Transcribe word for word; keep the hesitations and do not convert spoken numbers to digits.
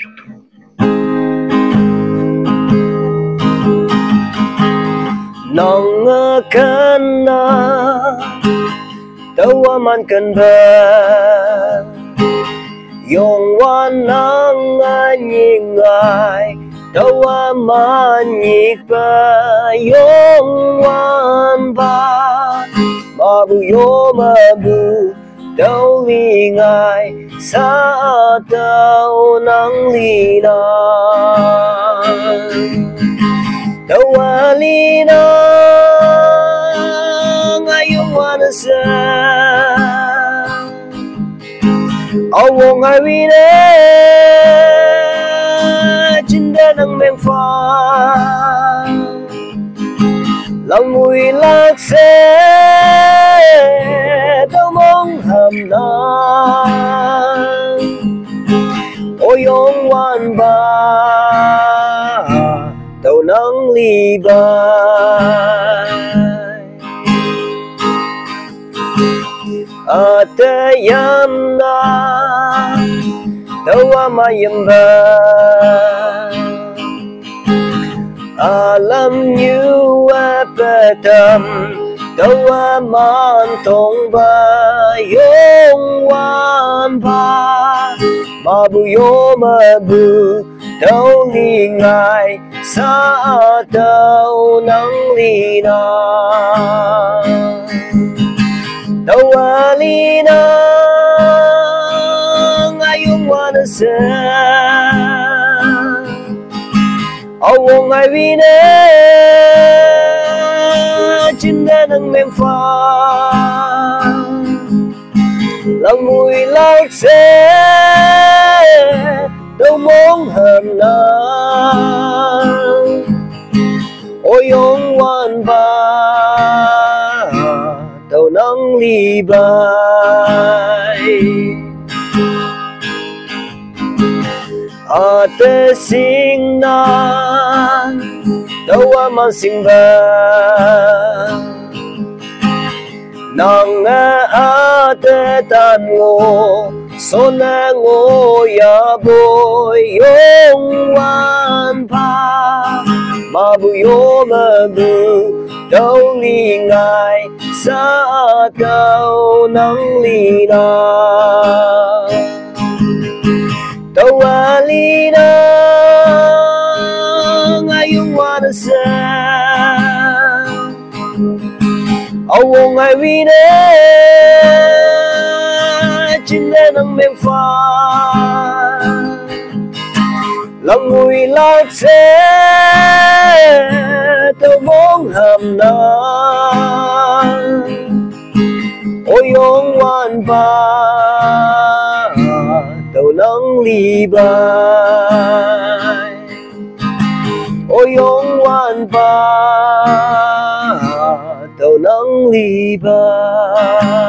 nong kana tawa man kan ba yung wanang anyingay tawa man pa yung wan ba mabuyo mabu daw lingay sa ataw ng linang tawali na ngayong wanasa awong awine cinta ng mengfa lamuy lakse daw mong hamnan oyong wan ba daw ng libay at ayam na daw mayamba alam niyo apatam daw mantong ba yung wan ba mabuyo mabu daw lingay sa ataw ng linang tawali na ngayong wanasa awong ay wine cinta ng mengfa lamuy lakse daw mong hamnan oyong wan ba daw ng libay at singnan daw masimba nang aatetan mo so nangoyaboy yung wan pa mabuyo mabu daw lingay sa ataw ng linang tawali na ngayong wanasa awong ay wine cinta ng mengfa lamuy lakse daw mong hamnan oyong wan ba daw ng libay oyong wan ba daw ng libay